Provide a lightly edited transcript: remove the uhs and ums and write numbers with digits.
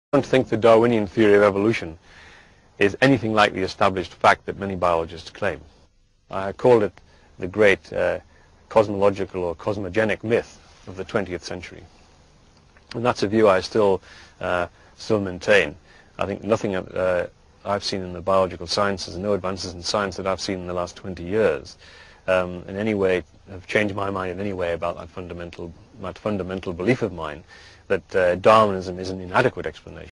don't think the Darwinian theory of evolution is anything like the established fact that many biologists claim. I call it the great cosmological or cosmogenic myth of the 20th century. And that's a view I still maintain. I think nothing I've seen in the biological sciences, no advances in science that I've seen in the last 20 years in any way have changed my mind in any way about that fundamental belief of mine that Darwinism is an inadequate explanation.